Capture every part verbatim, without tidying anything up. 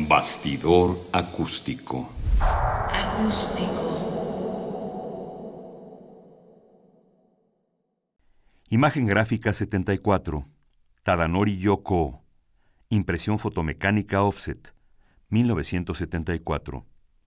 Bastidor acústico. Acústico. Imagen gráfica setenta y cuatro. Tadanori Yoko. Impresión fotomecánica offset. mil novecientos setenta y cuatro.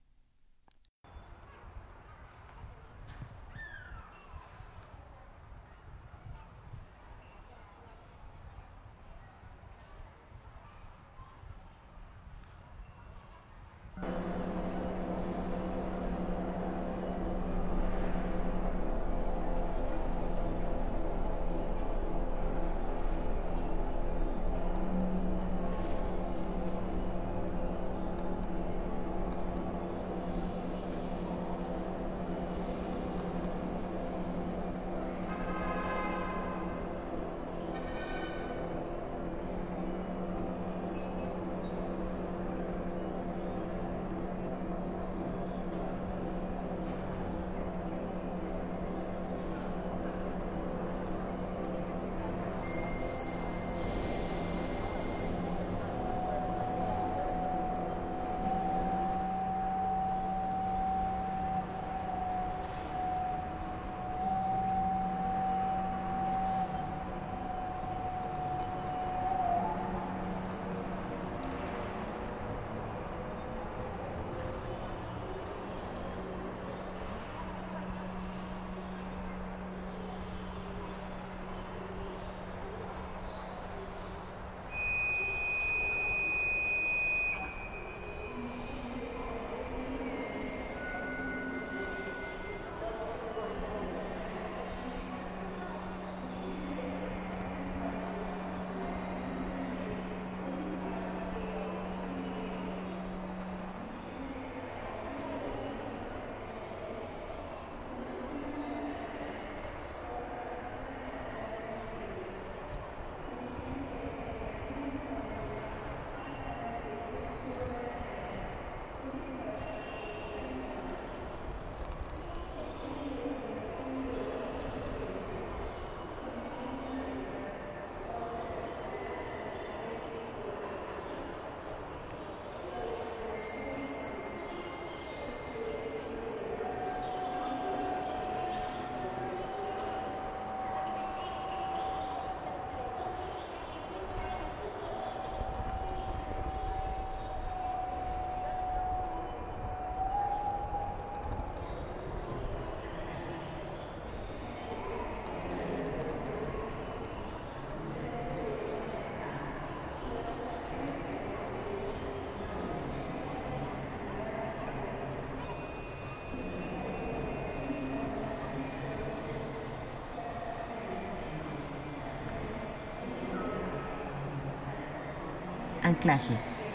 Anclaje.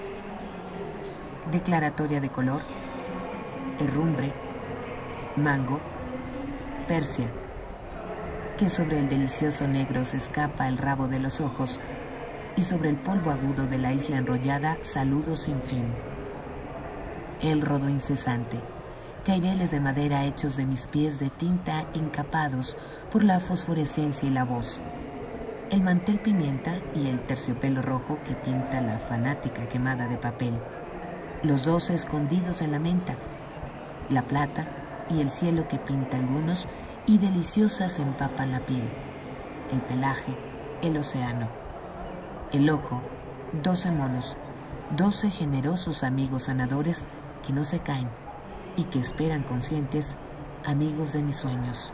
Declaratoria de color. Herrumbre. Mango. Persia. Que sobre el delicioso negro se escapa el rabo de los ojos y sobre el polvo agudo de la isla enrollada saludo sin fin. El rodo incesante. Caireles de madera hechos de mis pies de tinta encapados por la fosforescencia y la voz. El mantel pimienta y el terciopelo rojo que pinta la fanática quemada de papel. Los dos escondidos en la menta. La plata y el cielo que pinta algunos y deliciosas empapan la piel. El pelaje, el océano. El loco, doce monos, doce generosos amigos sanadores que no se caen y que esperan conscientes, amigos de mis sueños.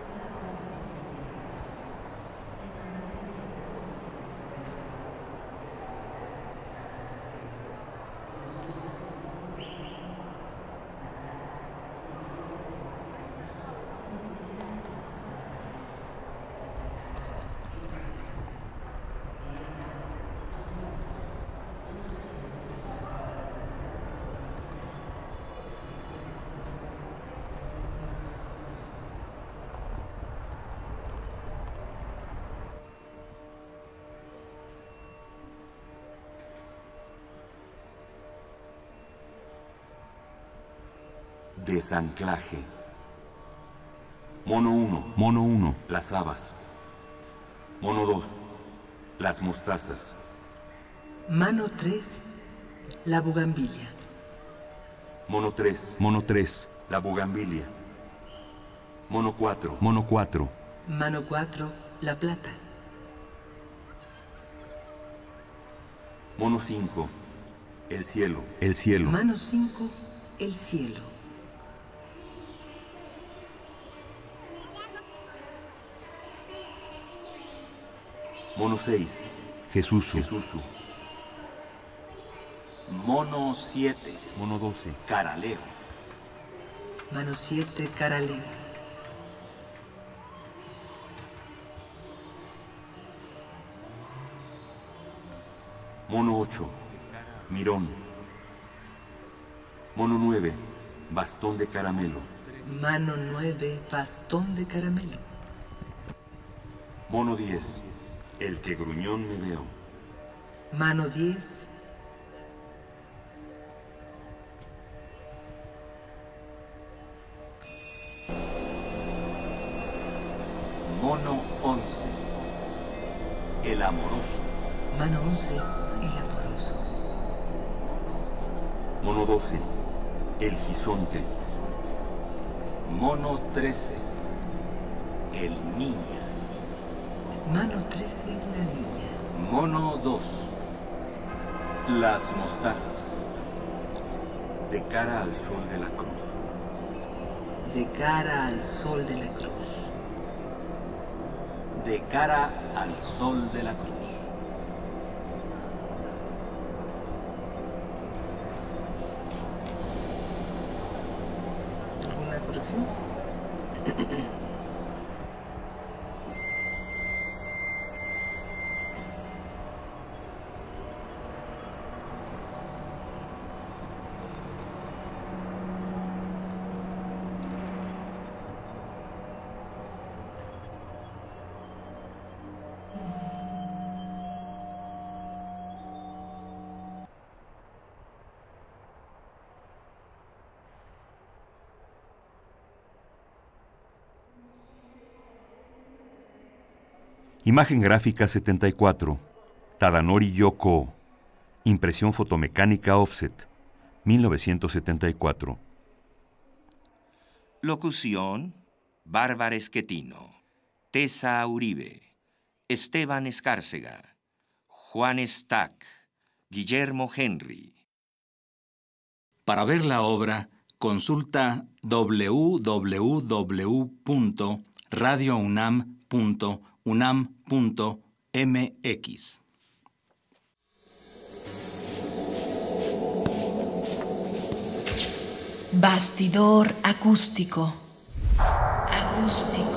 Desanclaje. Mono uno. Mono uno. Las habas. Mono dos. Las mostazas. Mano tres. La bugambilia. Mono tres. Mono tres. La bugambilia. Mono cuatro. Mono cuatro. Mano cuatro, la plata. Mono cinco. El cielo. El cielo. Mano cinco, el cielo. Mono seis. Jesús. Jesús. Mono siete. Mono doce. Caraleo. Mano siete, caraleo. Mono ocho. Mirón. Mono nueve. Bastón de caramelo. Mano nueve, bastón de caramelo. Mono diez. El que gruñón me veo. Mano diez. Mono once. El amoroso. Mano once, el amoroso. Mono doce. El gisonte. Mono trece. El niña. Mano trece, la niña. Mono dos. Las mostazas. De cara al sol de la cruz. De cara al sol de la cruz. De cara al sol de la cruz. ¿Alguna corrección? Imagen gráfica setenta y cuatro. Tadanori Yoko. Impresión fotomecánica offset. mil novecientos setenta y cuatro. Locución: Bárbara Esquetino, Tessa Uribe, Esteban Escárcega, Juan Stack, Guillermo Henry. Para ver la obra, consulta doble u doble u doble u punto radio unam punto unam punto m x. Bastidor acústico. Acústico.